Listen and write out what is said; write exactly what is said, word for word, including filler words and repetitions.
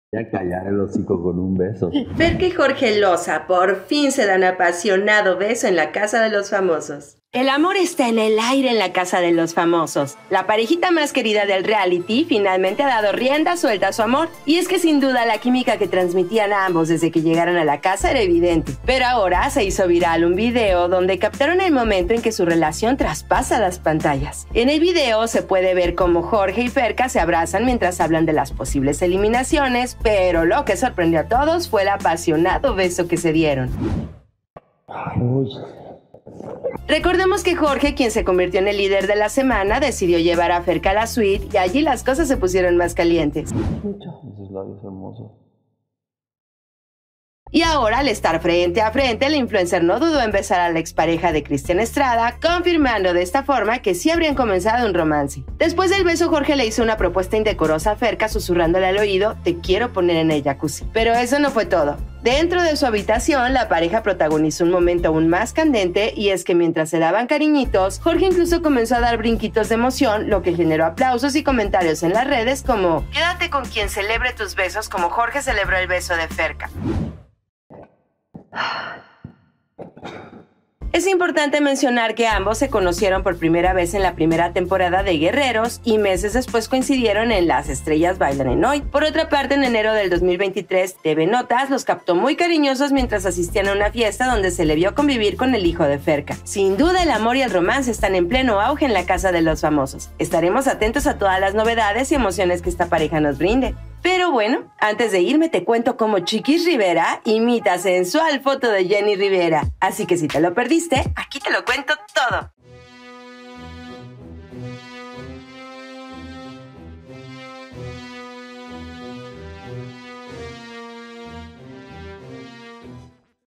Ya callar el hocico con un beso. Ferca y Jorge Loza por fin se dan apasionado beso en la casa de los famosos. El amor está en el aire en la casa de los famosos. La parejita más querida del reality finalmente ha dado rienda suelta a su amor. Y es que sin duda la química que transmitían a ambos desde que llegaron a la casa era evidente. Pero ahora se hizo viral un video donde captaron el momento en que su relación traspasa las pantallas. En el video se puede ver cómo Jorge y Ferca se abrazan mientras hablan de las posibles eliminaciones, pero lo que sorprendió a todos fue el apasionado beso que se dieron. Uy. Recordemos que Jorge, quien se convirtió en el líder de la semana, decidió llevar a Ferca a la suite y allí las cosas se pusieron más calientes. Esos labios hermosos. Y ahora, al estar frente a frente, el influencer no dudó en besar a la expareja de Cristian Estrada, confirmando de esta forma que sí habrían comenzado un romance. Después del beso, Jorge le hizo una propuesta indecorosa a Ferca, susurrándole al oído: "Te quiero poner en el jacuzzi". Pero eso no fue todo. Dentro de su habitación, la pareja protagonizó un momento aún más candente, y es que mientras se daban cariñitos, Jorge incluso comenzó a dar brinquitos de emoción, lo que generó aplausos y comentarios en las redes como: "Quédate con quien celebre tus besos como Jorge celebró el beso de Ferca". Es importante mencionar que ambos se conocieron por primera vez en la primera temporada de Guerreros y meses después coincidieron en Las Estrellas Bailan en Hoy. Por otra parte, en enero del dos mil veintitrés, T V Notas los captó muy cariñosos mientras asistían a una fiesta donde se le vio convivir con el hijo de Ferca. Sin duda, el amor y el romance están en pleno auge en la casa de los famosos. Estaremos atentos a todas las novedades y emociones que esta pareja nos brinde. Pero bueno, antes de irme te cuento cómo Chiquis Rivera imita sensual foto de Jenny Rivera. Así que si te lo perdiste, aquí te lo cuento todo.